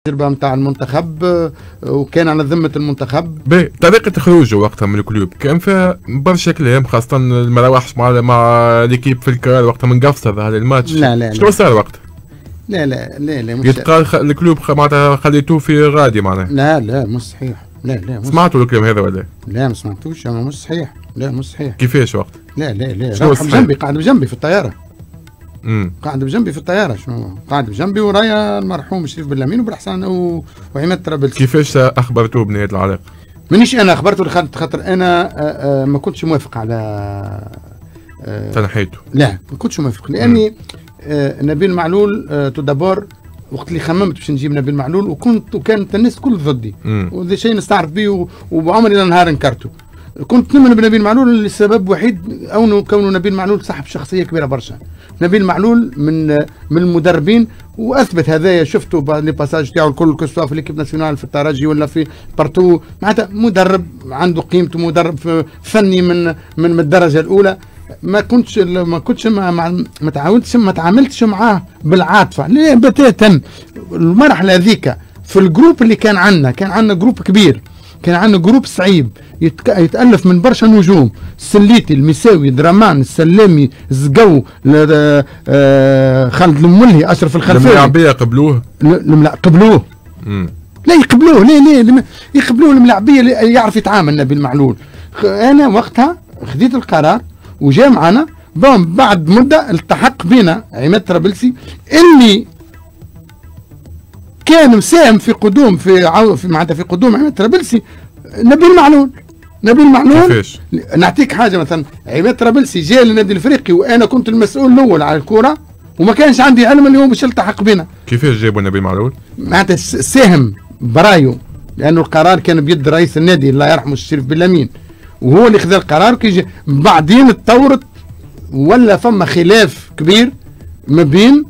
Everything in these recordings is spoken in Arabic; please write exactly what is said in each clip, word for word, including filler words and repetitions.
التجربه نتاع المنتخب وكان على ذمه المنتخب. باهي، طريقه خروجه وقتها من الكلوب كان فيها برشا كلام، خاصه ما روحش مع مع ليكيب في الكار وقتها من قفصه هذا الماتش. لا لا شنو صار وقتها؟ لا لا لا لا مش يتقال خ... الكلوب معناتها خليتوه في غادي معناها. لا لا مش صحيح. لا لا سمعتوا الكلام هذا ولا؟ لا ما سمعتوش انا، مش صحيح. لا مش صحيح. كيفاش وقتها؟ لا لا لا شنو بجنبي، قاعد بجنبي في الطياره. امم قاعد بجنبي في الطياره. شنو قاعد بجنبي ورايا المرحوم شريف بلامين وبالحسن و... وعماد طرابلسي. كيفاش اخبرتوه بنهايه العلاقه؟ مانيش انا اخبرته خاطر انا آآ آآ ما كنتش موافق على تنحيته. لا ما كنتش موافق لاني نبيل معلول تو دابور وقت اللي خممت باش نجيب نبيل معلول وكنت وكانت الناس الكل ضدي وهذا شيء نستعرف به وعمري لا نهار انكرته. كنت نؤمن بنبيل معلول لسبب وحيد او كونه نبيل معلول صاحب شخصيه كبيره برشا. نبيل معلول من من المدربين واثبت هذايا، شفتوا لي باساج تاعو الكل كسوا في ليكيب ناسيونال في الترجي ولا في بارتو، معناتها مدرب عنده قيمته، مدرب فني من من, من الدرجه الاولى. ما كنتش ما كنتش ما, ما تعاونتش ما تعاملتش معاه بالعاطفه، لا بتاتا. المرحله هذيك في الجروب اللي كان عندنا، كان عندنا جروب كبير، كان عندنا جروب صعيب يتك... يتالف من برشا نجوم، السليتي، المساوي، درامان، السلامي، الزقو، ل... آه... خالد الملهي، اشرف الخلفاوي. الملاعبيه قبلوه؟ الملا... قبلوه امم لا يقبلوه، ليه ليه ليه يقبلوه الملاعبيه اللي يعرف يتعامل نبيل معلول. انا وقتها خديت القرار وجاء معنا بون، بعد مده التحق بنا عماد طرابلسي اللي كان مساهم في قدوم في عو... في معناتها في قدوم عماد طرابلسي نبيل معلول. نبيل معلول كيفاش؟ نعطيك حاجه، مثلا عماد طرابلسي جاء للنادي الافريقي وانا كنت المسؤول الاول على الكره وما كانش عندي علم اللي هو باش يلتحق بنا. كيفاش جابوا نبيل معلول؟ معناتها ساهم برايو، لانه القرار كان بيد رئيس النادي الله يرحمه الشريف بلامين، وهو اللي خذا القرار. كي بعدين تطورت ولا فما خلاف كبير ما بين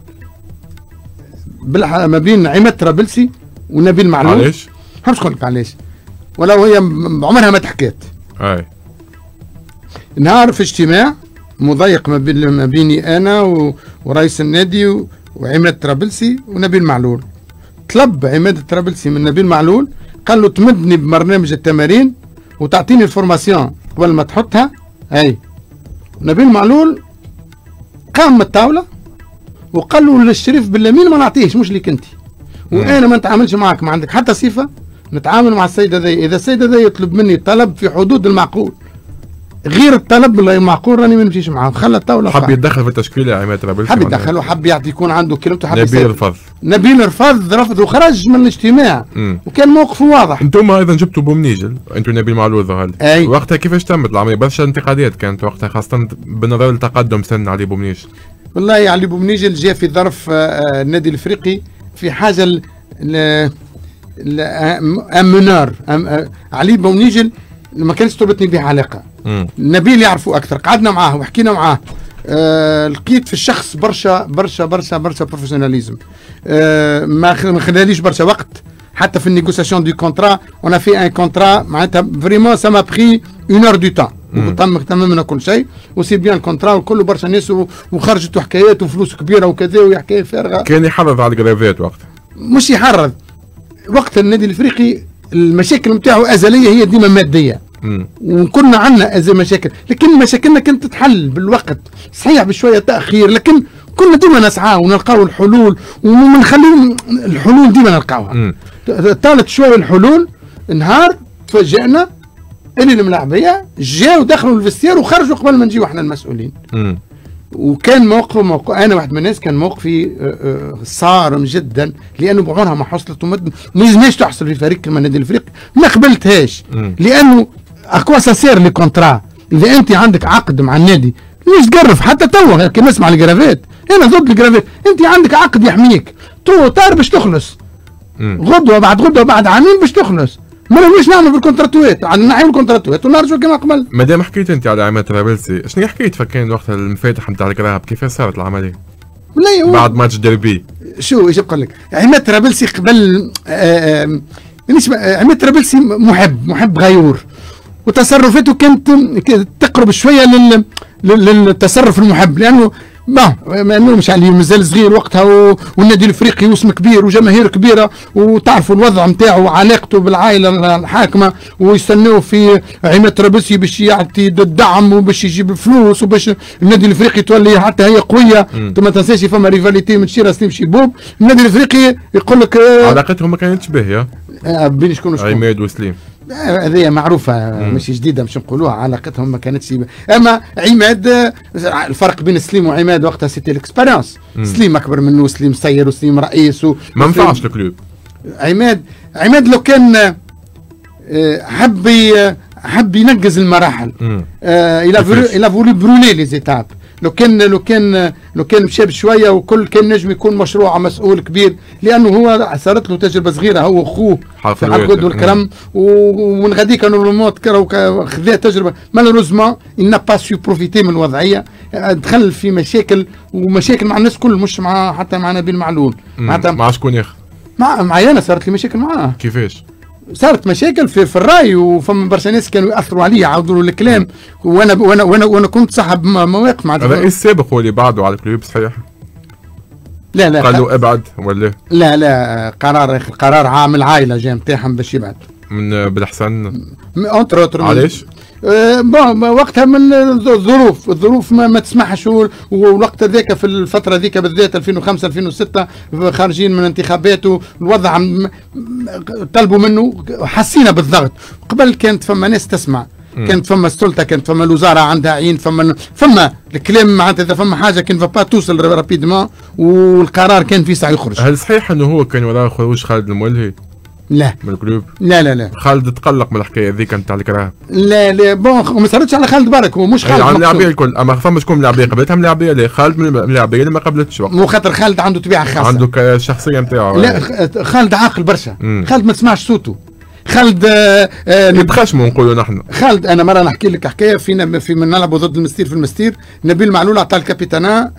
ما بين عماد طرابلسي ونبيل معلول. علاش؟ مش نقول لك علاش، ولو هي عمرها ما تحكيت. اي نهار في اجتماع مضيق ما بين ما بيني انا و... ورئيس النادي وعماد طرابلسي ونبيل معلول. طلب عماد طرابلسي من نبيل معلول، قال له تمدني ببرنامج التمارين وتعطيني الفورماسيون قبل ما تحطها. اي نبيل معلول قام من الطاوله وقال له للشريف بلامين ما نعطيهش، مش ليك انت، وانا ما نتعاملش معك، ما عندك حتى صفه نتعامل مع السيد هذا. اذا السيد هذا يطلب مني طلب في حدود المعقول، غير الطلب اللي معقول راني ما نمشيش معاه. خلى الطاوله. حب يتدخل في التشكيله عماد طرابلسي، حب يتدخل وحب يعطي يكون عنده كلمته. حب نبيل رفض. نبيل رفض رفض وخرج من الاجتماع. مم. وكان موقفه واضح. انتم ايضا جبتوا بومنيجل، انتم نبيل معلول ظهر. وقتها كيفاش تمت العمليه؟ برشا انتقادات كانت وقتها، خاصه بالنظر لتقدم سن علي بومنيجل. والله علي بومنيجل جاء في ظرف النادي الافريقي في حاجه ل امنار. علي بومنيجل ما كانش تربطني به علاقه. مم. نبيل يعرفوا اكثر، قعدنا معاه وحكينا معاه. آه لقيت في الشخص برشا برشا برشا برشا بروفيسيوناليزم. آه ما خلاليش برشا وقت حتى في النيغوسياسيون دو كونترا. اون في ان كونترا معناتها فريمون سا ما بري اون اور دو تان. تم تممنا كل شيء وسي بيان الكونترا وكله برشا ناس وخرجت حكايات وفلوس كبيره وكذا وحكايه فارغه. كان يحرض على الجرافات وقتها؟ مش يحرض. وقت النادي الافريقي المشاكل نتاعو ازليه، هي ديما ماديه. مم. وكنا عندنا ازل مشاكل، لكن مشاكلنا كانت تتحل بالوقت، صحيح بشويه تاخير، لكن كنا ديما نسعى ونلقاو الحلول ونخليهم الحلول ديما نلقاوها. طالت شويه الحلول، نهار تفاجئنا ان الملاعبيه جاوا دخلوا الفستير وخرجوا قبل ما نجيو احنا المسؤولين. مم. وكان موقف, موقف انا واحد من الناس كان موقفي صارم جدا، لانه بعمرها ما حصلت وما يلزمهاش تحصل في فريق كما النادي الافريقي، ما قبلتهاش. لانه اكوا ساسير لي كونترا، اذا انت عندك عقد مع النادي ليش تقرف؟ حتى توا كي نسمع الجرافات انا ضد الجرافات، انت عندك عقد يحميك تو طار باش تخلص. غدوه بعد غدوه بعد عامين باش تخلص. ما نبغيش نعمل في الكونتراتوات، نحيو الكونتراتوات ونرجعوا كما قبل. مادام حكيت انت على عماد طرابلسي، شنو حكيت فكان وقت المفاتح نتاع الكراهب؟ كيفاش صارت العمليه؟ بعد ماتش ديربي. شو ايش نقول لك؟ عماد طرابلسي قبل مانيش عماد طرابلسي محب محب غيور، وتصرفاته كانت تقرب شويه لل للتصرف المحب، لانه ما ما نلومش عليه، مازال صغير وقتها و... والنادي الافريقي واسم كبير وجماهير كبيره، وتعرفوا الوضع نتاعو وعلاقته بالعائله الحاكمه، ويستناو في عماد ترابلسي باش يعطي الدعم وباش يجيب الفلوس وباش النادي الافريقي تولي حتى هي قويه. انت ما تنساش فما ريفاليتي من شيرا سليم شيبوب، النادي الافريقي يقول لك علاقتهم ما كانتش باهيه بين شكون وشكون، عماد وسليم هذه معروفه مش جديده باش نقولوها، علاقتهم ما كانتش. اما عماد الفرق بين سليم وعماد وقتها سيتي الاكسبيريونس، سليم اكبر منه، سليم سير وسليم رئيس و... ما نفعش الكلوب. عماد عماد لو كان حب حب ينقز المراحل، الى الى فولي برولي لي زيتاب، لو كان لو كان لو كان مشى بشويه وكل كان نجم يكون مشروع مسؤول كبير، لانه هو صارت له تجربه صغيره هو واخوه في العقد والكرم، ومن غادي كانوا الموت خذا تجربه مالوروزمون il n'a pas su profiter من الوضعيه، دخل في مشاكل ومشاكل مع الناس كل، مش مع حتى مع نبيل معلول، مع مع شكون يا اخي؟ مع معي انا صارت لي مشاكل معاه. كيفاش؟ صارت مشاكل في, في الراي، وفما برشا ناس كانوا ياثروا علي يعاودوا له الكلام، وانا وانا وانا, وأنا كنت صاحب مواقف مع الرئيس السابق هو اللي بعده على الكلوب صحيح؟ لا لا قالوا ابعد ولا؟ لا لا قرار قرار عام العائله جا نتاعهم باش يبعد من بالحسن اونتر اوتر. علاش؟ أه بون وقتها من الظروف الظروف ما, ما تسمحش، والوقت هذاك في الفتره ذيك بالذات ألفين وخمسة ألفين وستة خارجين من انتخابات، والوضع طلبوا منه، حسينا بالضغط. قبل كانت فما ناس تسمع، كانت فما السلطه، كانت فما الوزاره عندها عين، فما فما الكلام معناتها اذا فما حاجه كان فابا توصل رابيدمون، والقرار كان في ساعه يخرج. هل صحيح انه هو كان وراه خروج خالد المولهي؟ لا من الكلوب؟ لا لا لا خالد تقلق من الحكايه ذيك نتاع الكراهه. لا لا بون ما صارتش على خالد برك، هو مش خالد على اللاعبيه الكل، اما فما شكون من اللاعبيه قبلتها من اللاعبيه اللي خالد من اللاعبيه اللي ما قبلتش وقت. مو خاطر خالد عنده طبيعه خاصه، عنده الشخصيه نتاعو. لا خالد عاقل برشا، خالد ما تسمعش صوته، خالد آه نتخشموا نقولوا نحن. خالد انا مره نحكي لك حكايه فينا في من نلعبوا ضد المستير في المستير، نبيل معلول عطى الكابيتانا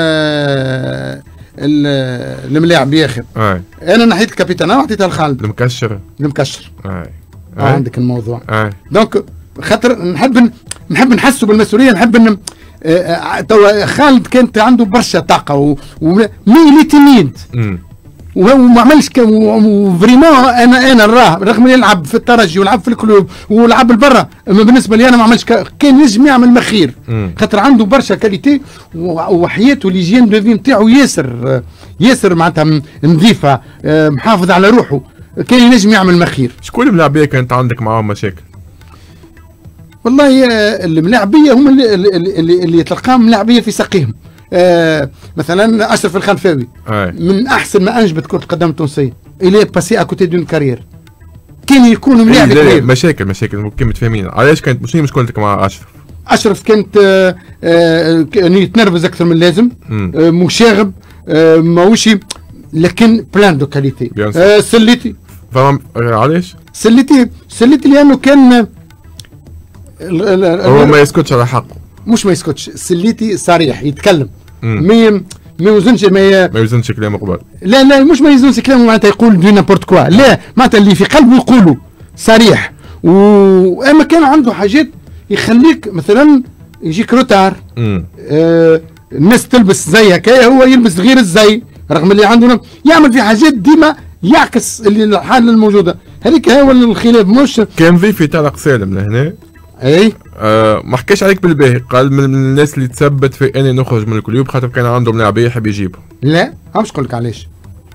الملاعب ياخذ، انا نحيت الكابيتانا وعطيتها لخالد المكشر المكشر. اي آه عندك الموضوع. اي دونك خاطر نحب نحب نحسوا بالمسؤوليه، نحب ان توا خالد كانت عنده برشا طاقه ومي لي تيميد وما عملش فريمون. انا انا نراه رغم يلعب في الترجي ولعب في الكلوب ولعب البرا، اما بالنسبه لي انا ما عملش كان ينجم يعمل مخير، خاطر عنده برشا كاليتي، وحياته ليجين دو في نتاعو ياسر ياسر معناتها نظيفه، محافظ على روحه، كان ينجم يعمل مخير. شكون الملاعبيه كانت عندك معاهم مشاكل؟ والله الملاعبيه هم اللي, اللي, اللي تلقاهم ملاعبيه في ساقيهم. آه مثلا اشرف الخنفاوي من احسن ما انجبت كره القدم التونسيه، الي باسي اكوتي دون كارير، كان يكون ملاعب كبير. مشاكل مشاكل كيما متفاهمين. علاش كانت شنو مشكلتك مع اشرف؟ اشرف كانت آه آه يتنرفز اكثر من اللازم، آه مشاغب، آه ماهوش، لكن بلان دو كاليتي. آه سليتي فهم علاش؟ سليتي سليتي لانه كان هو ما يسكتش على حقه، مش ما يسكتش، سليتي صريح يتكلم، ما ما يوزنش ما ما يوزنش كلامه قبل. لا لا مش ما يوزنش كلامه معناتها يقول دو نابورت كوا، لا معناتها اللي في قلبه يقوله صريح. واما كان عنده حاجات يخليك مثلا يجيك روتار، آه الناس تلبس زي هكايا، هو يلبس غير الزي، رغم اللي عنده يعمل في حاجات ديما يعكس اللي الحاله الموجوده. هذيك هو الخلاف. مش كان ضيفي طارق سالم لهنا، اي آه ما حكاش عليك بالباهي، قال من الناس اللي تثبت في اني نخرج من الكلوب خاطر كان عندهم لاعبيه يحب يجيبهم. لا مش نقول لك علاش،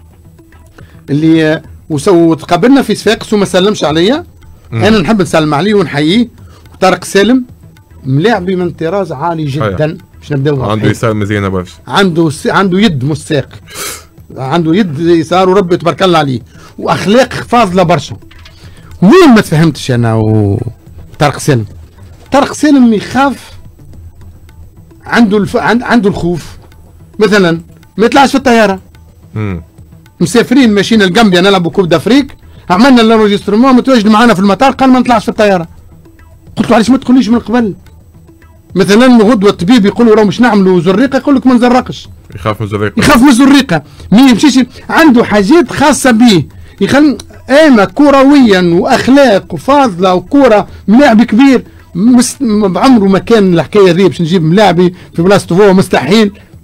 اللي وسو تقابلنا في صفاقس وما سلمش عليا، انا نحب نسلم عليه ونحييه. طارق سالم ملاعبي من طراز عالي جدا، باش نبداو عنده يسار مزيانه برشا، عنده س... عنده يد مستاق، عنده يد يسار وربي تبارك الله عليه، واخلاق فاضله برشا. وين ما تفهمتش انا و طارق سالم، طارق سالم يخاف، عنده الف... عنده الخوف. مثلا ما يطلعش في الطياره، امم مسافرين ماشيين الجامبيا نلعبوا كوب دافريك، عملنا الانرجسترمون متواجد معنا في المطار، قال ما نطلعش في الطياره. قلت له علاش ما تقوليش من قبل؟ مثلا غدوه الطبيب يقول له راه مش نعملوا زريقه، يقول لك ما نزرقش، يخاف من الزريقه، يخاف من الزريقه، ما يمشيش، عنده حاجات خاصه به يخل. انا كرويا واخلاق وفاضله وكره ملاعب كبير، مس... بعمره ما كان الحكايه ذي باش نجيب ملاعبي في بلاصته هو مستحيل.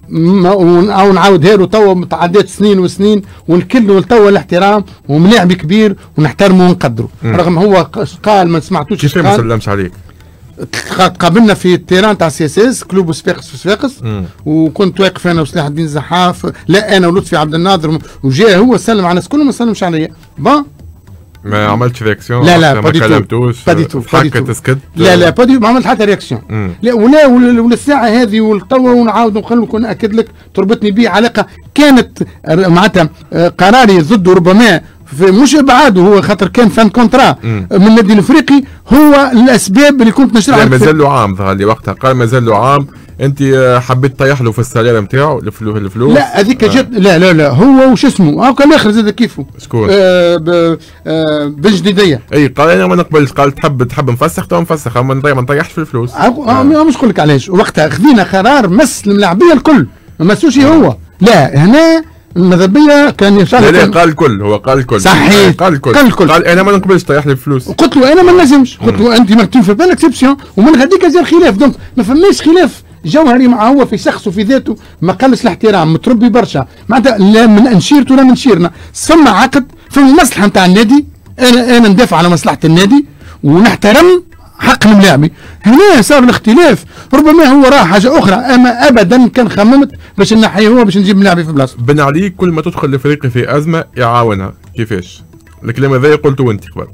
او نعاودها له توا متعدات سنين وسنين، ونكلوا توا الاحترام وملاعب كبير ونحترمه ونقدره. رغم هو قال ما سمعتوش كيف ما سلمش عليك؟ تقابلنا في التيران تاع سي اس اس كلوب صفاقس في صفاقس، وكنت واقف انا وسلاح الدين الزحاف، لا انا ولطفي عبد الناظر، وجاء هو سلم على الناس كلهم، ما سلمش عليا. با ما عملتش رياكسيون؟ لا لا ما كلمتوش؟ حكيت تسكت؟ لا لا با ما عملت حتى رياكسيون. لا ولا ولا الساعه هذه والتوا ونعاود نقول ناكد لك تربطني به علاقه كانت معناتها قراري ضده ربما في مش ابعاده هو خاطر كان فان كونترا من النادي الافريقي، هو الاسباب اللي كنت نشرحها. مازال له عام ظهر لي وقتها قال مازال له عام، انت حبيت تطيح له في السالير نتاعو الفلوس الفلوس لا هذيك جد لا لا لا هو وش اسمه هاكا الاخر زاد كيفه شكون؟ آه آه بالجديديه. اي قال انا ما نقبلش، قال تحب تحب نفسخ تو نفسخ، اما ما نطيحش في الفلوس. آه مش نقول لك علاش وقتها خذينا قرار مس الملاعبيه الكل ما مسوش هو، لا هنا ماذا بيا كان يشارك. لا لا قال الكل، هو قال الكل صحيح قال الكل قال الكل قال انا ما نقبلش طيح لي الفلوس. قلت له انا ما نجمش، قلت له انت مكتوب في بالك اكسبسيون ومن غاديك جا الخلاف، دونك ما فماش خلاف جوهري مع هو في شخصه في ذاته، ما قلش الاحترام متربي برشا معناتها لا من انشيرته ولا من شيرنا، فما عقد فما مصلحه نتاع النادي، انا انا ندافع على مصلحه النادي ونحترم حق الملاعبي. هنا صار الاختلاف، ربما هو راه حاجه اخرى، اما ابدا كان خممت باش نحيه هو باش نجيب ملاعبي في بلاصته. بن علي كل ما تدخل الافريقي في ازمه يعاونها، كيفاش؟ الكلام هذا قلته انت قبل.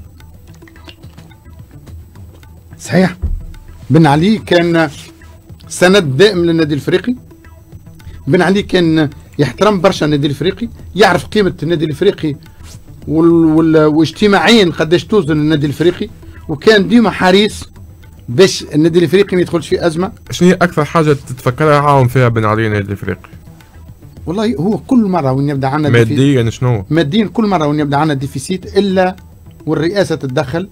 صحيح بن علي كان سند دائم للنادي الافريقي، بن علي كان يحترم برشا النادي الافريقي، يعرف قيمه النادي الافريقي واجتماعيا قداش توزن النادي الافريقي، وكان ديما حريص باش النادي الافريقي ما يدخلش في ازمه. شنو هي اكثر حاجه تتفكرها عاون فيها بن علي النادي الافريقي؟ والله هو كل مره وين يبدا عندنا ماديا شنو؟ ماديا كل مره وين يبدا عندنا ديفيسيت الا والرئاسه تتدخل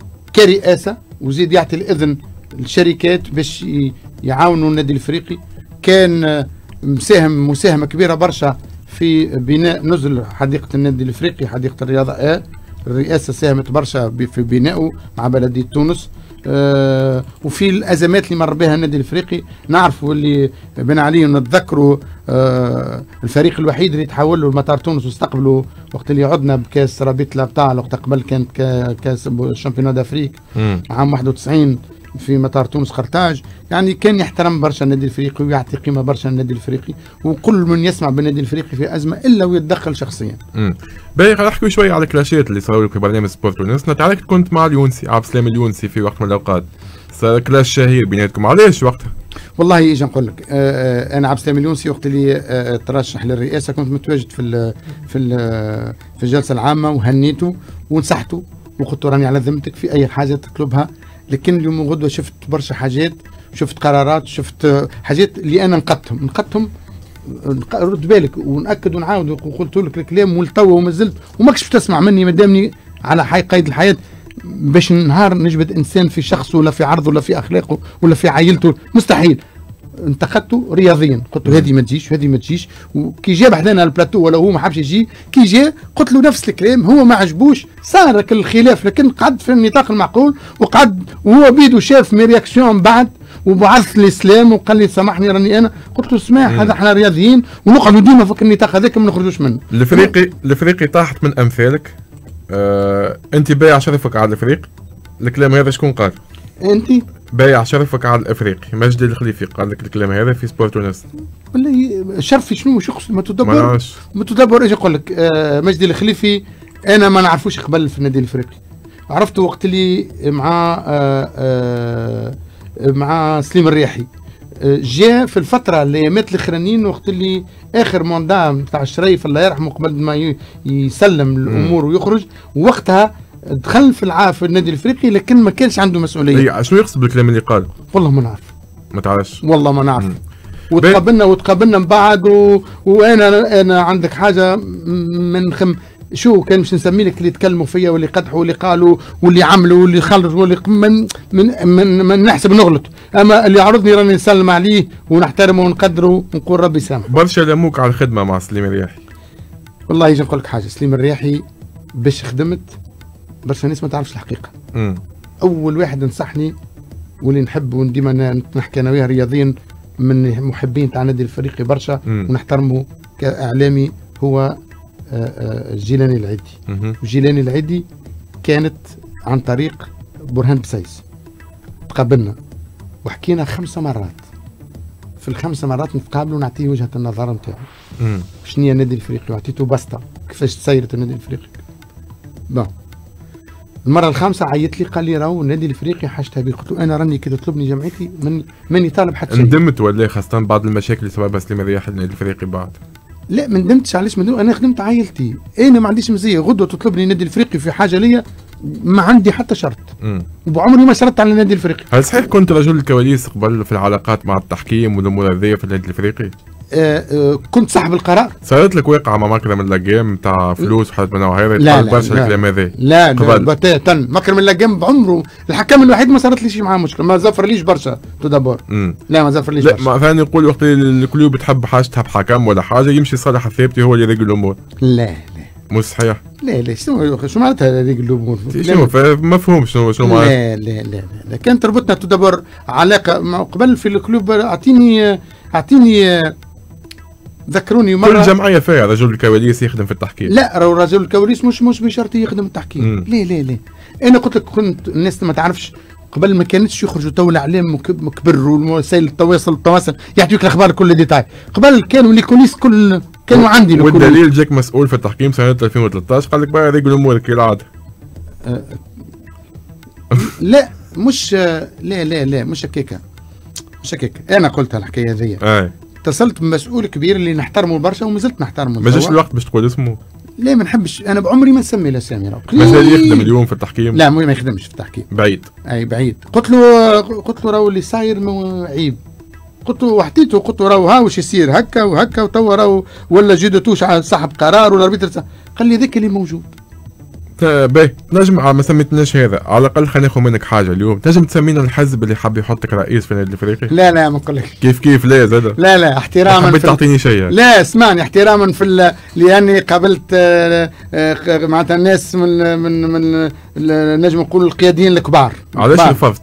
كرئاسه وزيد يعطي الاذن للشركات باش يعاونوا النادي الافريقي. كان مساهم مساهمه كبيره برشا في بناء نزل حديقه النادي الافريقي، حديقه الرياضه ا الرئاسه ساهمت برشا في بنائه مع بلديه تونس. آه وفي الازمات اللي مر بها النادي الافريقي نعرفوا اللي بن علي نتذكروا آه الفريق الوحيد اللي تحول له لمطار تونس واستقبلوا وقت اللي عدنا بكاس رابطه الابطال، وقت قبل كانت كاس الشامبيون دافريك عام واحد وتسعين في مطار تونس قرطاج. يعني كان يحترم برشا النادي الافريقي ويعطي قيمه برشا النادي الافريقي، وكل من يسمع بالنادي الافريقي في ازمه الا ويتدخل شخصيا. امم باهي خلينا نحكي شويه على الكلاشات اللي صاروا لك في برنامج سبورت تونس. نتعرف كنت مع اليونسي عبد السلام اليونسي في وقت من الاوقات، صار كلاش شهير بيناتكم، علاش وقتها؟ والله اجي نقول لك آه انا عبد السلام اليونسي وقت اللي آه ترشح للرئاسه كنت متواجد في ال في ال في الجلسه العامه وهنيته ونصحته وقلت راني على ذمتك في اي حاجه تطلبها، لكن اليوم غدوه شفت برشا حاجات، شفت قرارات، شفت حاجات اللي انا نقدتهم نقدتهم رد بالك ونأكد ونعاود وقلت لك الكلام والتو وما زلت وماكش تسمع مني مادامني على حي قيد الحياه باش نهار نجبد انسان في شخصه ولا في عرضه ولا في اخلاقه ولا في عائلته، مستحيل. انتقدته رياضيا، قلت له هذه ما تجيش وهذه ما تجيش، وكي جا بحذانا البلاتو ولا هو ما حبش يجي، كي جا قلت له نفس الكلام، هو ما عجبوش صار الخلاف، لكن قعد في النطاق المعقول وقعد وهو بيدو شاف مي رياكسيون بعد وبعث لي سلام وقال لي سامحني راني انا، قلت له اسمع هذا احنا رياضيين ونقعدوا ديما في النطاق هذاك ما نخرجوش منه. الافريقي الافريقي طاحت من امثالك، آه انت بايع شرفك على الافريق، الكلام هذا شكون قال؟ انت بايع شرفك على الافريقي، مجدي الخليفي قال لك الكلام هذا في سبورت تونس. والله شرفي شنو شخص ما تدبر ما تدبر ايش يقول لك آه مجدي الخليفي انا ما نعرفوش قبل في النادي الافريقي، عرفته وقت اللي مع آه آه مع سليم الرياحي جاء في الفتره الايامات الاخرانيين وقت اللي اخر موندا نتاع الشريف الله يرحمه قبل ما يسلم الامور ويخرج، ووقتها دخل في العاب في النادي الافريقي لكن ما كانش عنده مسؤوليه. اي شنو يقصد بالكلام اللي قال؟ والله ما نعرف. ما تعرفش؟ والله ما نعرف. وتقابلنا وتقابلنا من بعد و... وانا انا عندك حاجه من خم شو كان مش نسمي لك اللي يتكلموا فيا واللي قدحوا واللي قالوا واللي عملوا واللي خلصوا واللي من من من, من نحسب نغلط، اما اللي عرضني راني نسلم عليه ونحترمه ونقدره ونقول ربي يسامحه. برشا لموك على الخدمه مع سليم الرياحي. والله يجي نقول لك حاجه، سليم الرياحي باش خدمت برشا ناس ما تعرفش الحقيقه. امم اول واحد نصحني واللي نحب وديما نحكي انا وياه رياضيا من محبين تاع النادي الافريقي برشا ونحترمه كاعلامي هو جيلاني العدي. جيلاني العدي كانت عن طريق برهان بسيس، تقابلنا وحكينا خمس مرات، في الخمس مرات نتقابلوا ونعطيه وجهه النظر نتاعو شنو هي النادي الافريقي، وعطيته بسطه كيفاش تسيرت النادي الافريقي. بون المره الخامسه عيط لي قال لي راهو النادي الافريقي حاجتها بي، قلت له انا راني كي تطلبني جمعيتي ماني ماني طالب حتى شيء. ندمت ولا خاصه بعض المشاكل اللي سببها سليم رياح النادي الافريقي بعد؟ لا ما ندمتش. علاش ما ندمت؟ انا خدمت عائلتي، انا ما عنديش مزيه غدوه تطلبني النادي الافريقي في حاجه ليا ما عندي حتى شرط، وبعمري ما شرطت على النادي الافريقي. هل صحيح كنت رجل الكواليس قبل في العلاقات مع التحكيم والامور هذيا في النادي الافريقي؟ آه آه كنت صاحب القرار. صارت لك واقعه مع مكرم اللاجيم تاع فلوس وحاجات من هذا؟ لا لا برشا الكلام هذا. لا لا بتاتا مكرم اللاجم بعمره الحكم الوحيد ما صارت ليش معاه مشكله، ما زفر ليش برشا تو دابور. لا ما زفر ليش لا برشا. ما ثاني يقول وقت الكل بتحب حاجتها بحكم ولا حاجه يمشي صالح الثابتي هو اللي يريق الامور. لا لا مش صحيح. لا لا شنو شو معناتها يريق الامور؟ شنو مفهوم شنو شنو معناتها؟ لا لا لا لا كانت تربطنا تو دابور علاقه قبل في الكلوب. اعطيني اعطيني ذكروني مره كل جمعيه فيها رجل الكواليس يخدم في التحكيم. لا راهو رجل الكواليس مش مش بشرط يخدم التحكيم. لا لا لا انا قلت لك كنت الناس ما تعرفش قبل ما كانتش يخرجوا تو الاعلام مكبر والوسائل التواصل التواصل يعطيوك الاخبار كل ديتاي. قبل كانوا لي كوليس كل كانوا عندي. والدليل جاك مسؤول في التحكيم سنه ألفين وثلاثة عشر قال لك بقى رجل امورك كالعاده. أه لا مش لا لا لا مش هكاكا مش هكاكا انا قلت الحكايه هذيا. اتصلت بمسؤول كبير اللي نحترمه برشا وما زلت نحترمه. ما جاش الوقت باش تقول اسمه؟ لا ما نحبش انا بعمري ما نسمي الاسامي. راهو مازال يخدم اليوم في التحكيم؟ لا ما يخدمش في التحكيم. بعيد. اي بعيد. قلت له قلت له راهو اللي صاير عيب. قلت له وحديته قلت له راهو ها واش يصير هكا وهكا وتوا راهو ولا جدتوش على صاحب قرار ولا ربيت. قال لي ذاك اللي موجود. باهي تنجم ما سميتناش هذا على الاقل خلينا ناخذ منك حاجه اليوم، تنجم تسمينا الحزب اللي حاب يحطك رئيس في النادي الافريقي؟ لا لا ما نقول لك كيف كيف لا زاد لا لا احتراما حبيت تعطيني شيء. لا اسمعني احتراما في لاني قابلت معناتها الناس من من من نجم نقول القياديين الكبار. علاش رفضت؟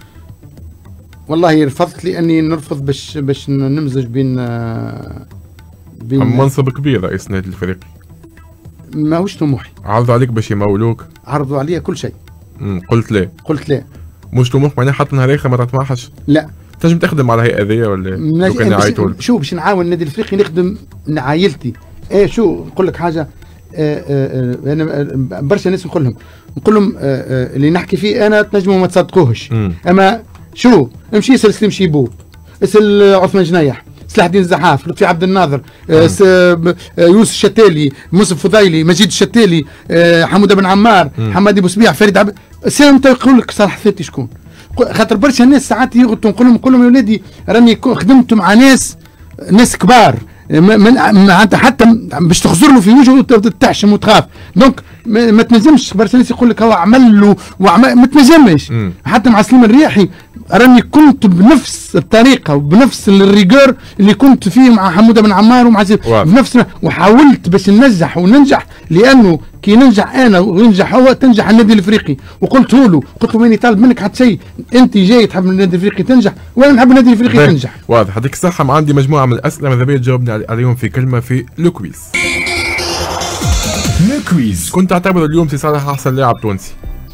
والله رفضت لاني نرفض باش باش نمزج بين بين منصب كبير رئيس النادي الافريقي. ماهوش طموحي. عرضوا عليك باش يمولوك؟ عرضوا عليا كل شيء. امم قلت لا. قلت لا. مش طموح معناها حتى نهار اخر ما تطمحش؟ لا. تنجم تخدم على الهيئه هذيا ولا لو كان يعيطوا لك؟ شو باش نعاون النادي الافريقي نخدم عائلتي. ايه شو نقول لك حاجه آه آه انا برشا ناس نقول لهم نقول لهم آه آه اللي نحكي فيه انا تنجموا ما تصدقوهش. اما شو امشي اسال سليم شيبو، اسال عثمان جنيح، سلاح الدين الزحاف، لطفي عبد الناظر، آه يوسف الشتالي، موسى فضيلي، مجيد الشتالي، آه حموده بن عمار، حمادي بوسبيع، فريد عبد سلام. يقول لك صالح ثابتي شكون؟ خاطر برشا الناس ساعات يغلطوا نقول لهم نقول لهم يا ولادي راني خدمت مع ناس ناس كبار معناتها حتى باش تخزر له في وجهه تحشم وتخاف. دونك ما تنجمش برشا ناس يقول لك هو عمل له وعمل ما تنجمش. حتى مع سليم الرياحي راني كنت بنفس الطريقه وبنفس الريجور اللي كنت فيه مع حموده بن عمار ومع بنفس، وحاولت باش ننجح وننجح لانه كي ننجح انا وينجح هو تنجح النادي الافريقي. وقلت له قلت له ماني طالب منك حتى شيء، انت جاي تحب النادي الافريقي تنجح وانا نحب النادي الافريقي تنجح. واضح. يعطيك الصحه. عندي مجموعه من الاسئله ماذا بيا تجاوبني عليهم في كلمه في لو كويز. لو كويز كنت تعتبر اليوم سي صالح احسن لاعب تونسي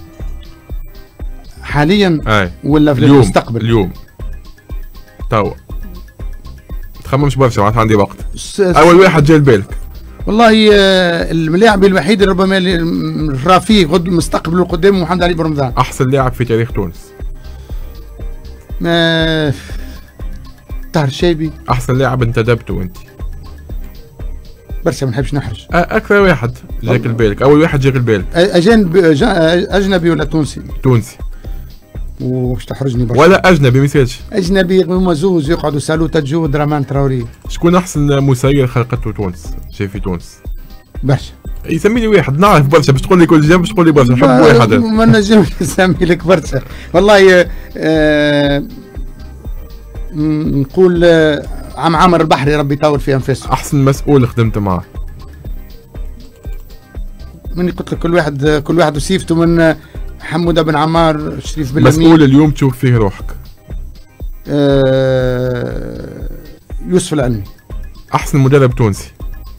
حاليا أي. ولا في المستقبل؟ اليوم توا تخممش برشا معناتها عندي وقت. اول واحد جاي لبالك؟ والله اللاعب الوحيد ربما اللي راه فيه غد مستقبل قدام محمد علي برمضان. احسن لاعب في تاريخ تونس؟ ما طاهر الشايبي. احسن لاعب انتدبته انت؟ برشا ما نحبش نحرج. اكثر واحد جاك لبالك؟ اول واحد جاك لبالك؟ اجنبي اجنبي ولا تونسي؟ تونسي. وش تحرجني برشا. ولا اجنبي مثالش؟ اجنبي هما زوز يقعدوا سالو تجو درامان تراوري. شكون احسن مسير خلقته تونس شايف في تونس؟ برشا. يسمي لي واحد نعرف برشا باش تقول لي كل جنب باش تقول لي برشا نحب واحد. ما نجمش نسمي لك برشا والله. آه نقول آه عم عامر البحري ربي يطول في انفاسه. احسن مسؤول خدمت معاه؟ مني قلت لك كل واحد كل واحد وصيفته من حموده بن عمار شريف بن لمين. مسؤول اليوم تشوف فيه روحك؟ آه يوسف العلمي. احسن مدرب تونسي؟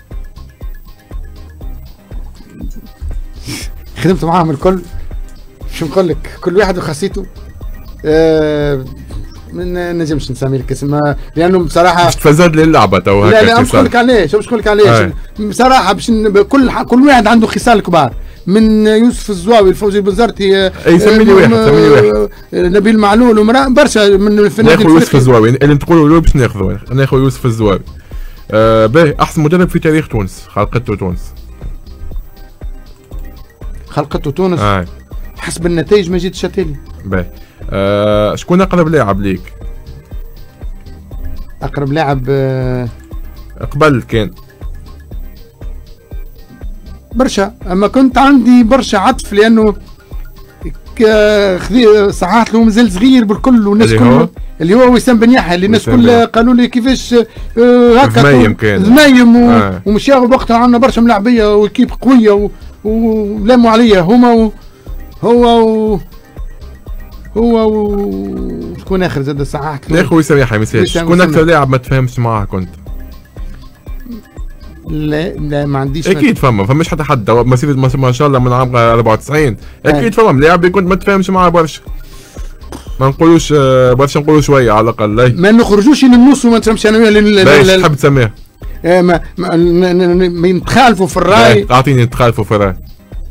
خدمت معاهم الكل، شو نقول لك، كل واحد وخاصيته. آه ما نجمش نسمي لك اسم لانه بصراحه مش تفزد لي اللعبه تو هكا. لا لا مش نقول لك علاش، مش نقول لك علاش بصراحه، باش كل كل واحد عنده خصال كبار، من يوسف الزواوي الفوزي بنزرتي. اي سمي لي واحد، سمي لي واحد. نبيل معلول ومرا برشا من الفنانين. ناخذ يوسف الزواوي اللي تقولوا له باش ناخذوا، ناخذ يوسف الزواوي. آه باهي، احسن مدرب في تاريخ تونس، خلقته تونس. خلقته تونس؟ آه. حسب النتائج مجيد الشتيلي. باهي. آه شكون اقرب لاعب ليك؟ اقرب لاعب آه قبل كان برشا، اما كنت عندي برشا عطف لانه صححت له مازال صغير بالكل، والناس كله اللي هو وسام بن يحيى، اللي الناس كلها قالوا لي كيفاش هكا ذميم كان ذميم و... آه. ومشى وقتها عندنا برشا ملاعبيه وكيب قويه و... ولاموا عليا هما و... هو و... هو و شكون اخر زاد صححت له؟ يا اخي وسام يحيى ما يسالش. شكون اكثر لاعب ما تفهمش معاه كنت؟ لا لا ما عنديش. اكيد فما فماش حتى حد مسيرة ما شاء الله من عام أربعة وتسعين اكيد فما لاعب كنت ما تفهمش معاه برشا. ما نقولوش برشا، نقولوا شويه على الاقل. ما نخرجوش للنص وما تفهمش انا باش تحب تسميها؟ ما ما يتخالفوا في الراي. اعطيني يتخالفوا في الراي.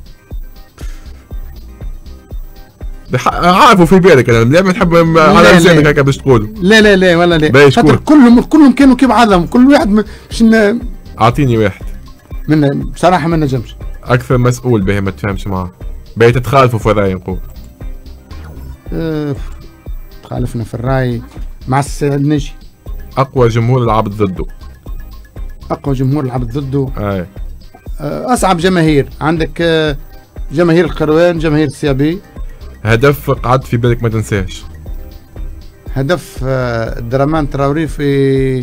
عارفوا في بالك انا اللاعب نحب على لسانك هكا باش تقولوا. لا لا لا ولا لا، خاطر كلهم كلهم كانوا كيف بعضهم، كل واحد باش. اعطيني واحد. من بصراحه ما نجمش. اكثر مسؤول به ما تفهمش معاه، باهي تتخالفوا في الراي نقول. أه تخالفنا في الراي مع السيد نجي. اقوى جمهور لعبت ضده. اقوى جمهور لعبت ضده. اي. أه اصعب جماهير عندك أه جماهير القروان، جماهير السيابي. هدف قعدت في بالك ما تنساهش؟ هدف أه الدرامان تراوري في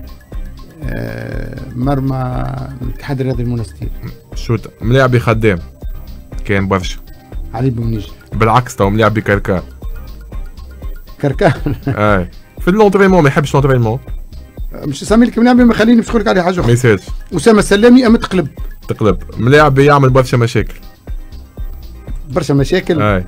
أه مرمى الاتحاد الرياضي المنستير. شوت ملاعبي خدام كان برشا. علي بومنيجي. بالعكس تو ملاعبي كركان. كركان. اي في اللونترينمون ما يحبش اللونترينمون. مش سامي لك ملاعبي ما خليني باش نقول لك عليه حاجه اخرى. ما يسالش. اسامه السلامي اما تقلب. تقلب ملاعبي يعمل برشا مشاكل. برشا مشاكل. اي.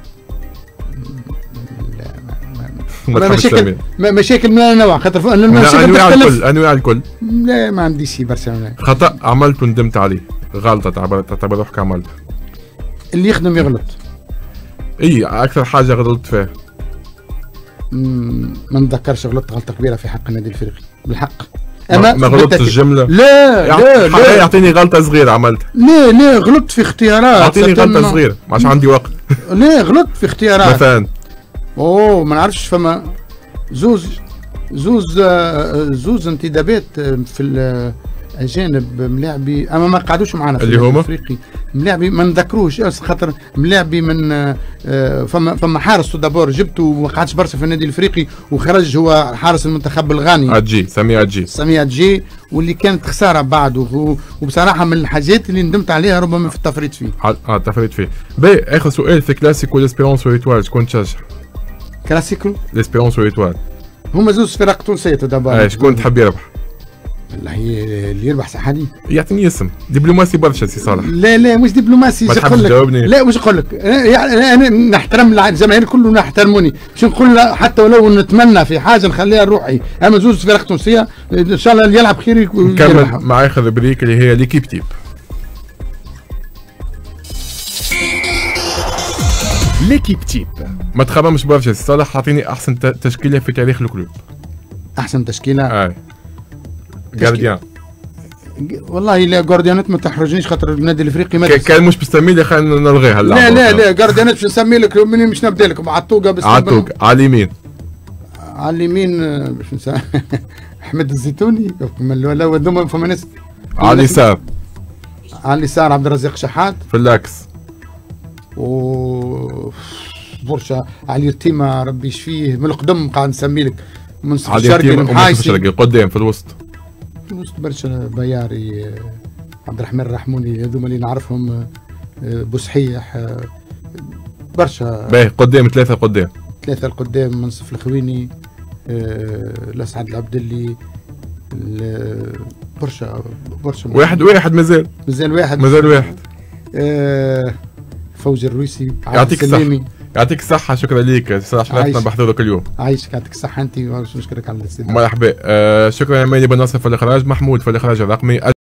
ما مشاكل ما مشاكل من النوع، خاطر المشاكل انواع الكل انواع الكل. لا ما عنديش برشا. خطا عملت وندمت عليه، غلطه تعتبر روحك عملتها. اللي يخدم يغلط. اي اكثر حاجه غلطت فيها. ما نتذكرش غلطت غلطه كبيره في حق النادي الافريقي بالحق. اما ما غلطتش الجمله. لا لا لا يعطيني غلطه صغيره عملتها. لا لا غلطت في اختيارات. اعطيني غلطه صغيره ما عادش عندي وقت. لا غلطت في اختيارات مثلا. اوه ما نعرفش فما زوز زوز زوز انتدابات في الاجانب ملاعبي اما ما قعدوش معنا في اللي هما الافريقي ملاعبي ما نذكروش خاطر ملاعبي من فما فما حارس دابور جبته وما قعدش برشا في النادي الافريقي وخرج هو حارس المنتخب الغاني اجي سميه اجي سميه اجي واللي كانت خساره بعده وبصراحه من الحاجات اللي ندمت عليها ربما في التفريط فيه. اه التفريط فيه. باهي اخر سؤال في كلاسيكو ليسبيرونس وايتوال شكون تشجع؟ كلاسيكو ليسبيرونس وايتوال هما زوج فرق تونسيه دابا. اه شكون تحب يربح؟ والله اللي يربح سحالي. يعطيني اسم دبلوماسي برشا سي صالح. لا لا مش دبلوماسي. ما تحبش تجاوبني؟ لا مش نقول لك يعني انا نحترم الجماهير كله نحترموني باش نقول حتى ولو نتمنى في حاجه نخليها لروحي اما زوج فرق تونسيه ان شاء الله اللي يلعب خير يكون. نكمل مع اخر بريك اللي هي ليكيب تيب. ليكيب تيب. ما تخممش برشا سي صالح، اعطيني احسن تشكيله في تاريخ الكلوب. احسن تشكيله؟ اي جارديان. والله لا جارديانات ما تحرجنيش خاطر النادي الافريقي ما كان مش بتسمي لي خلينا نلغيها. لا لا لا جارديانات باش نسمي لك مني مش نبدا لك عطوقه بس عطوقه على اليمين. على اليمين باش نسمي احمد الزيتوني ولا هذوما فما ناس. على اليسار. على اليسار عبد الرزاق شحات. في العكس. و برشا علي اليتيمه ربي يشفيه من القدم قاعد نسمي لك منصف الشرقي المحايسي قدام في الوسط. في الوسط برشا بياري عبد الرحمن الرحموني هذوما اللي نعرفهم بوسحيح برشا. باهي قدام ثلاثه قدام. ثلاثه القدام منصف الخويني آه الاسعد العبدلي، برشا برشا واحد واحد مازال مازال واحد مازال واحد آه فوزي الرويسي. يعطيك الصحة يعطيك الصحة، شكرا ليك شرفتنا بحضورك اليوم. عايشك يعطيك الصحة انت، ونشكرك على الاستضافة. مرحبا. آه شكرا يا ماني بن ناصر في الاخراج، محمود في الاخراج الرقمي.